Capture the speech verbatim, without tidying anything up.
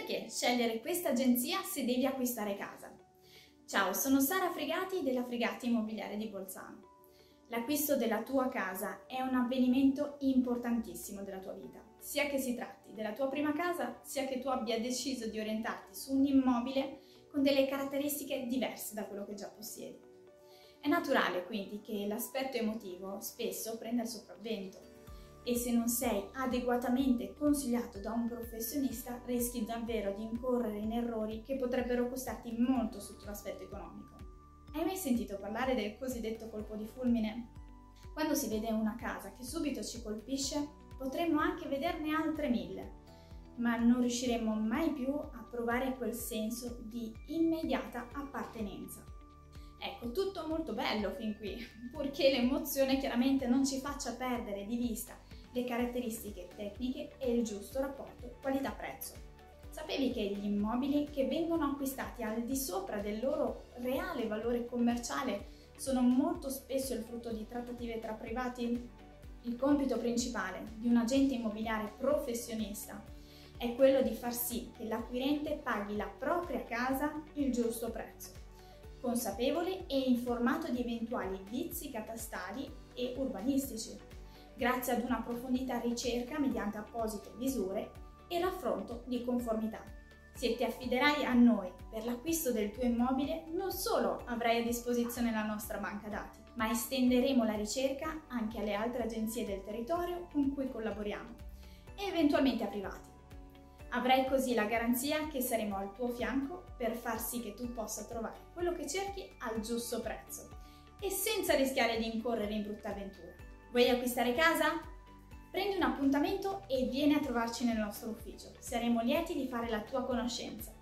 Perché scegliere questa agenzia se devi acquistare casa? Ciao, sono Sara Fregati della Fregati Immobiliare di Bolzano. L'acquisto della tua casa è un avvenimento importantissimo della tua vita, sia che si tratti della tua prima casa, sia che tu abbia deciso di orientarti su un immobile con delle caratteristiche diverse da quello che già possiedi. È naturale quindi che l'aspetto emotivo spesso prenda il sopravvento e se non sei adeguatamente consigliato da un professionista rischi davvero di incorrere in errori che potrebbero costarti molto sotto l'aspetto economico. Hai mai sentito parlare del cosiddetto colpo di fulmine? Quando si vede una casa che subito ci colpisce, potremmo anche vederne altre mille, ma non riusciremo mai più a provare quel senso di immediata appartenenza. Ecco, tutto molto bello fin qui, purché l'emozione chiaramente non ci faccia perdere di vista le caratteristiche tecniche e il giusto rapporto qualità-prezzo. Sapevi che gli immobili che vengono acquistati al di sopra del loro reale valore commerciale sono molto spesso il frutto di trattative tra privati? Il compito principale di un agente immobiliare professionista è quello di far sì che l'acquirente paghi la propria casa il giusto prezzo, consapevole e informato di eventuali vizi catastali e urbanistici, grazie ad una approfondita ricerca mediante apposite misure e raffronto di conformità. Se ti affiderai a noi per l'acquisto del tuo immobile, non solo avrai a disposizione la nostra banca dati, ma estenderemo la ricerca anche alle altre agenzie del territorio con cui collaboriamo e eventualmente a privati. Avrai così la garanzia che saremo al tuo fianco per far sì che tu possa trovare quello che cerchi al giusto prezzo e senza rischiare di incorrere in brutta avventura. Vuoi acquistare casa? Prendi un appuntamento e vieni a trovarci nel nostro ufficio. Saremo lieti di fare la tua conoscenza.